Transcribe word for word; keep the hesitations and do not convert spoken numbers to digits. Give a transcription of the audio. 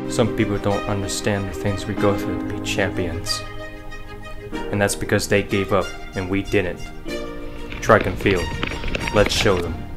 Some people don't understand the things we go through to be champions. And that's because they gave up and we didn't. Track and field. Let's show them.